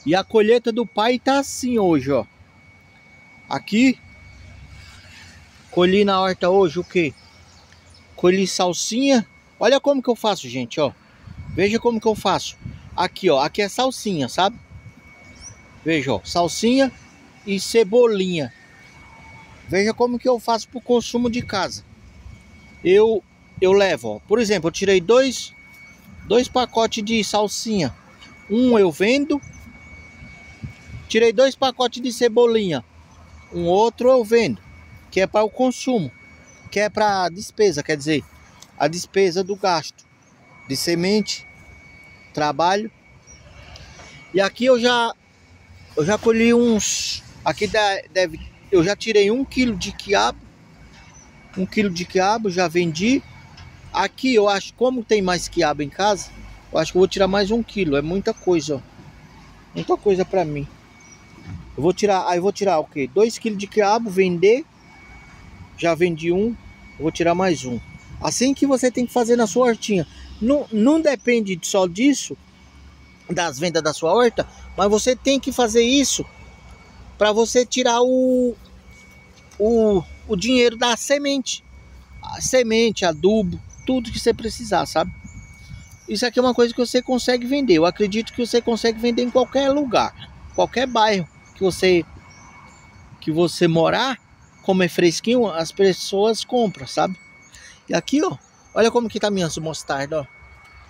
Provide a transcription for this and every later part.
E a colheita do pai tá assim hoje, ó. Aqui, colhi na horta hoje o quê? Colhi salsinha. Olha como que eu faço, gente, ó. Veja como que eu faço. Aqui, ó, aqui é salsinha, sabe? Veja, ó, salsinha e cebolinha. Veja como que eu faço pro consumo de casa. Eu levo, ó, por exemplo, eu tirei dois pacotes de salsinha. Um eu vendo. Tirei 2 pacotes de cebolinha. Um outro eu vendo, que é para o consumo, que é para despesa, quer dizer, a despesa do gasto de semente, trabalho. E aqui eu já colhi uns, aqui eu já tirei 1 quilo de quiabo. 1 quilo de quiabo já vendi. Aqui eu acho, como tem mais quiabo em casa, eu acho que eu vou tirar mais 1 quilo. É muita coisa, ó. Muita coisa para mim. Eu vou tirar o que? 2 kg de quiabo, vender. Já vendi um, vou tirar mais um. Assim que você tem que fazer na sua hortinha. Não depende só disso, das vendas da sua horta, mas você tem que fazer isso para você tirar o dinheiro da semente. A semente, adubo, tudo que você precisar, sabe? Isso aqui é uma coisa que você consegue vender. Eu acredito que você consegue vender em qualquer lugar, qualquer bairro que você morar, como é fresquinho, as pessoas compram, sabe? E aqui, ó, olha como que tá minhas mostardas, ó.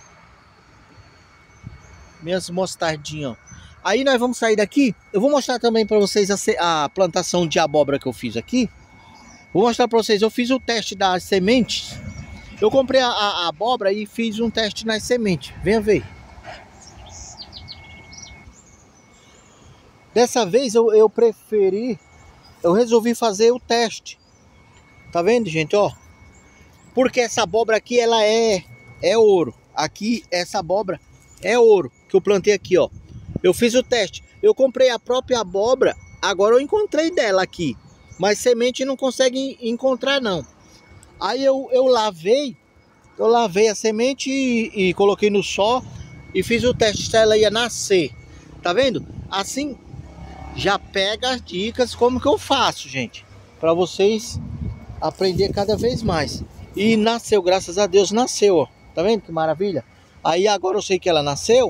Minhas mostardinhas, ó. Aí nós vamos sair daqui. Eu vou mostrar também para vocês a plantação de abóbora que eu fiz aqui. Vou mostrar para vocês, eu fiz o teste das sementes. Eu comprei a abóbora e fiz um teste nas sementes. Venha ver. Dessa vez eu resolvi fazer o teste. Tá vendo, gente, ó? Porque essa abóbora aqui, ela é ouro. Aqui, essa abóbora é ouro, que eu plantei aqui, ó. Eu fiz o teste. Eu comprei a própria abóbora, agora eu encontrei dela aqui. Mas semente não consegue encontrar, não. Aí eu lavei a semente e coloquei no sol e fiz o teste se ela ia nascer. Tá vendo? Assim, já pega as dicas como que eu faço, gente. Para vocês aprender cada vez mais. E nasceu, graças a Deus, nasceu, ó. Tá vendo que maravilha? Aí agora eu sei que ela nasceu.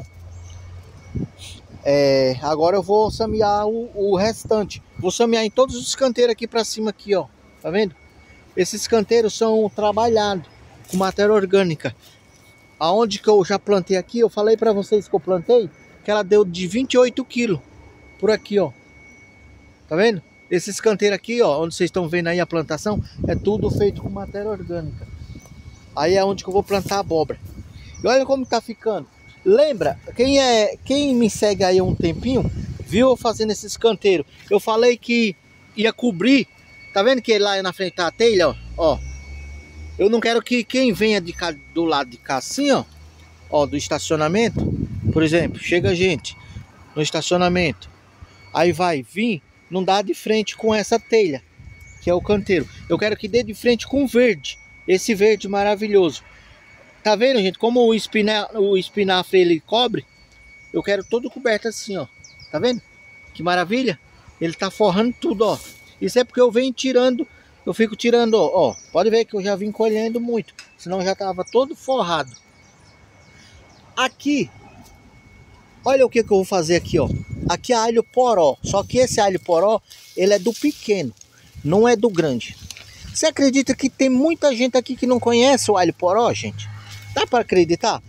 Agora eu vou semear o restante. Vou semear em todos os canteiros aqui pra cima aqui, ó. Tá vendo? Esses canteiros são trabalhados com matéria orgânica. Aonde que eu já plantei aqui, eu falei pra vocês que eu plantei, que ela deu de 28 quilos. Por aqui, ó. Tá vendo? Esses canteiros aqui, ó, onde vocês estão vendo aí a plantação, é tudo feito com matéria orgânica. Aí é onde que eu vou plantar a abóbora. E olha como tá ficando. Lembra, quem me segue aí há um tempinho, viu eu fazendo esses canteiros. Eu falei que ia cobrir. Tá vendo que lá na frente tá a telha, ó? Eu não quero que quem venha de cá, do lado de cá assim, ó, do estacionamento, por exemplo, chega gente no estacionamento, aí vai vir, não dá de frente com essa telha, que é o canteiro. Eu quero que dê de frente com o verde, esse verde maravilhoso. Tá vendo, gente, como o espinafre ele cobre? Eu quero todo coberto assim, ó. Tá vendo? Que maravilha? Ele tá forrando tudo, ó. Isso é porque eu venho tirando, eu fico tirando, ó. Pode ver que eu já vim colhendo muito, senão já tava todo forrado. Aqui, olha o que eu vou fazer aqui, ó. Aqui é alho poró, só que esse alho poró, ele é do pequeno, não é do grande. Você acredita que tem muita gente aqui que não conhece o alho poró, gente? Dá para acreditar?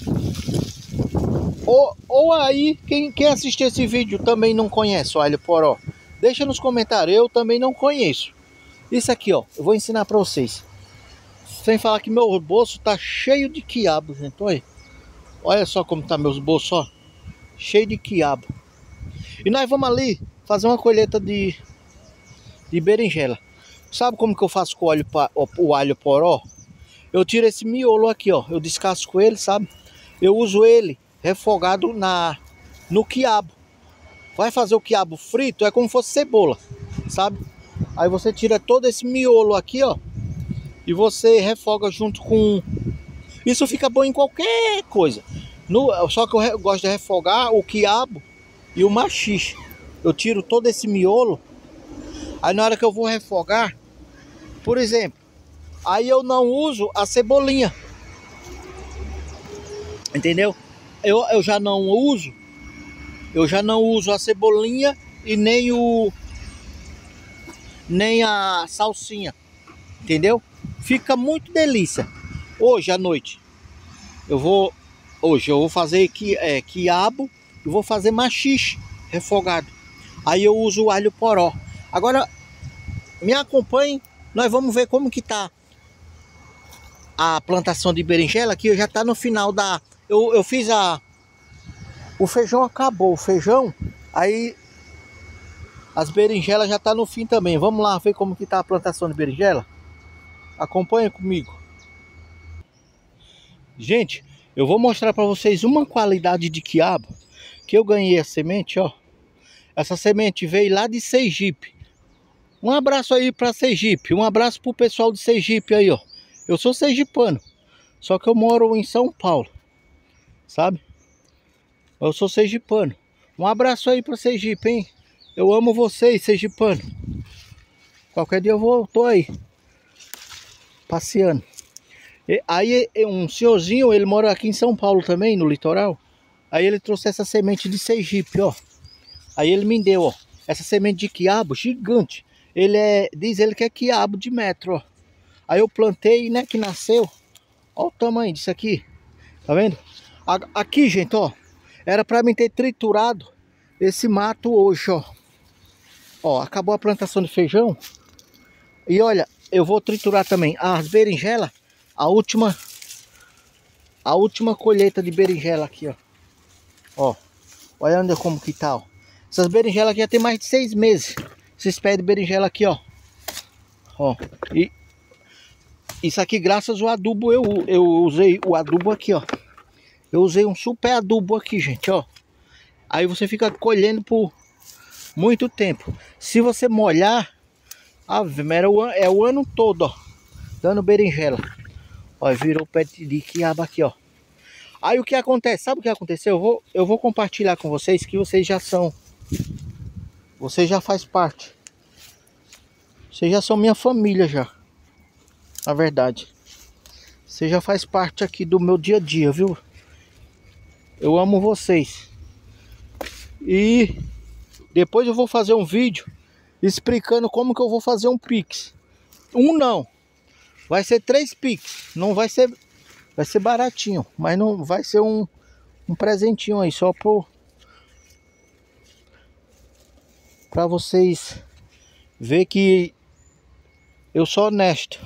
Ou aí, quem assistiu esse vídeo também não conhece o alho poró? Deixa nos comentários, eu também não conheço. Isso aqui, ó, eu vou ensinar para vocês. Sem falar que meu bolso tá cheio de quiabo, gente. Olha só como tá meus bolsos, ó. Cheio de quiabo. E nós vamos ali fazer uma colheita de berinjela. Sabe como que eu faço com o alho poró? Eu tiro esse miolo aqui, ó. Eu descasco ele, sabe? Eu uso ele refogado no quiabo. Vai fazer o quiabo frito, é como se fosse cebola, sabe? Aí você tira todo esse miolo aqui, ó. E você refoga junto com... Isso fica bom em qualquer coisa. Só que eu gosto de refogar o quiabo e o maxixe. Eu tiro todo esse miolo. Aí na hora que eu vou refogar, por exemplo, aí eu não uso a cebolinha. Entendeu? Eu já não uso. Eu já não uso a cebolinha e nem a salsinha. Entendeu? Fica muito delícia. Hoje à noite Hoje eu vou fazer quiabo e vou fazer maxixe refogado. Aí eu uso o alho poró. Agora me acompanhem, nós vamos ver como que tá a plantação de berinjela aqui. Já tá no final da... Eu fiz o feijão acabou, o feijão. Aí as berinjelas já tá no fim também. Vamos lá ver como que tá a plantação de berinjela. Acompanha comigo. Gente, eu vou mostrar para vocês uma qualidade de quiabo que eu ganhei a semente, ó. Essa semente veio lá de Sergipe. Um abraço aí para Sergipe, um abraço pro pessoal de Sergipe aí, ó. Eu sou sergipano, só que eu moro em São Paulo, sabe? Eu sou sergipano. Um abraço aí para Sergipe, hein? Eu amo vocês, sergipano. Qualquer dia tô aí passeando. Aí um senhorzinho, ele mora aqui em São Paulo também, no litoral. Aí ele trouxe essa semente de Sergipe, ó. Aí ele me deu, ó, essa semente de quiabo gigante. Diz ele que é quiabo de metro, ó. Aí eu plantei, né, que nasceu. Ó o tamanho disso aqui. Tá vendo? Aqui, gente, ó. Era pra mim ter triturado esse mato hoje, ó. Ó, acabou a plantação de feijão. E olha, eu vou triturar também as berinjelas. A última colheita de berinjela aqui, ó. Ó, olha onde como que tá, ó. Essas berinjelas aqui já tem mais de 6 meses. Esses pés de berinjela aqui, ó. Ó, e isso aqui graças ao adubo, eu usei o adubo aqui, ó. Eu usei um super adubo aqui, gente, ó. Aí você fica colhendo por muito tempo. Se você molhar, é o ano todo, ó, dando berinjela. Ó, virou o pé de quiabo aqui, ó. Aí o que acontece? Sabe o que aconteceu? Eu vou compartilhar com vocês que vocês já são... Vocês já faz parte. Vocês já são minha família já. Na verdade. Você já faz parte aqui do meu dia a dia, viu? Eu amo vocês. E depois eu vou fazer um vídeo explicando como que eu vou fazer um Pix. Não. Vai ser 3 Pix. Não vai ser... Vai ser baratinho. Mas não vai ser um presentinho aí. Só pra vocês ver que eu sou honesto.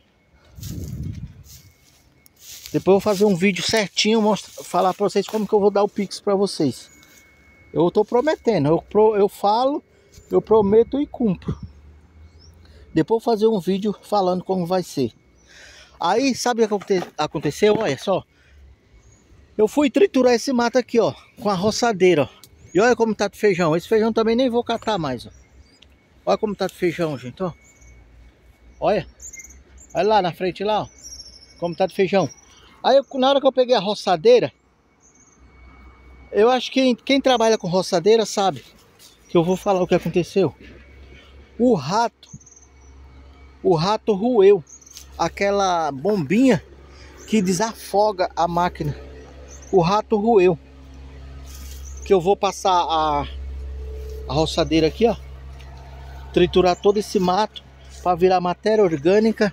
Depois eu vou fazer um vídeo certinho, falar pra vocês como que eu vou dar o Pix pra vocês. Eu tô prometendo, eu falo, eu prometo e cumpro. Depois eu vou fazer um vídeo falando como vai ser. Aí, sabe o que aconteceu? Olha só. Eu fui triturar esse mato aqui, ó, com a roçadeira, ó. E olha como tá de feijão. Esse feijão também nem vou catar mais, ó. Olha como tá de feijão, gente, ó. Olha. Olha lá na frente lá, ó. Como tá de feijão. Aí, na hora que eu peguei a roçadeira, eu acho que quem trabalha com roçadeira sabe que eu vou falar o que aconteceu. O rato roeu aquela bombinha que desafoga a máquina. O rato roeu. Que eu vou passar a roçadeira aqui, ó. Triturar todo esse mato para virar matéria orgânica.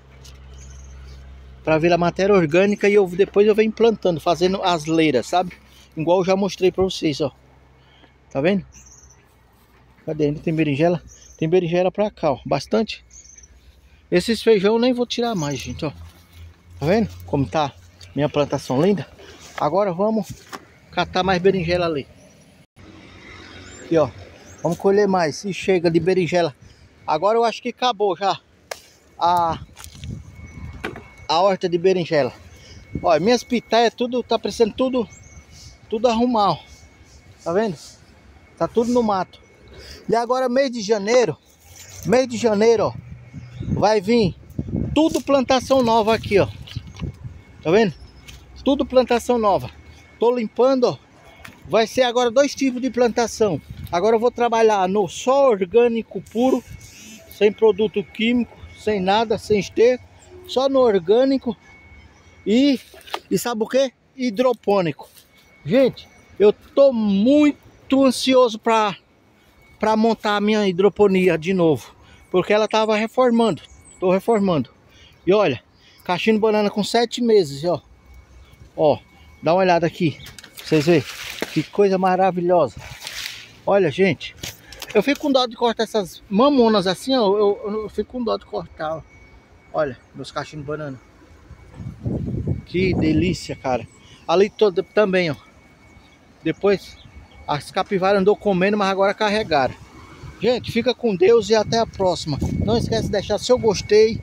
E depois eu venho plantando, fazendo as leiras, sabe? Igual eu já mostrei para vocês, ó. Tá vendo? Cadê? Ainda tem berinjela? Tem berinjela pra cá, ó. Bastante. Esses feijão eu nem vou tirar mais, gente, ó. Tá vendo como tá minha plantação linda? Agora vamos catar mais berinjela ali. Aqui, ó. Vamos colher mais. E chega de berinjela. Agora eu acho que acabou já a horta de berinjela. Olha, minhas pitaias tudo tá parecendo tudo arrumar, ó. Tá vendo? Tá tudo no mato. E agora mês de janeiro, ó, vai vir tudo plantação nova aqui, ó. Tá vendo? Tudo plantação nova. Tô limpando, ó. Vai ser agora 2 tipos de plantação. Agora eu vou trabalhar no só orgânico puro, sem produto químico, sem nada, sem esterco, só no orgânico e sabe o que? Hidropônico. Gente, eu tô muito ansioso para montar a minha hidroponia de novo, porque ela tava reformando. Tô reformando. E olha, caixinha de banana com 7 meses, ó. Ó, dá uma olhada aqui, pra vocês verem que coisa maravilhosa. Olha, gente, eu fico com dó de cortar essas mamonas assim, ó. Eu fico com dó de cortar, ó. Olha, meus cachinhos de banana. Que delícia, cara. Ali todo também, ó. Depois as capivaras andou comendo, mas agora carregaram. Gente, fica com Deus e até a próxima. Não esquece de deixar seu gostei.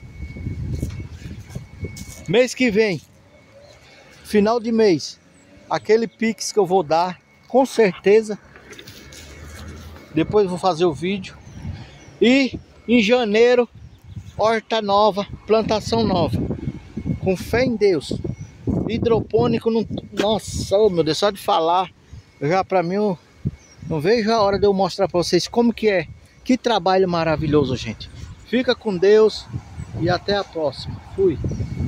Mês que vem, final de mês, aquele Pix que eu vou dar, com certeza. Depois eu vou fazer o vídeo. E em janeiro, horta nova, plantação nova. Com fé em Deus. Hidropônico, não... Nossa, oh, meu Deus, só de falar, já pra mim, eu não vejo a hora de eu mostrar pra vocês como que é. Que trabalho maravilhoso, gente. Fica com Deus e até a próxima. Fui.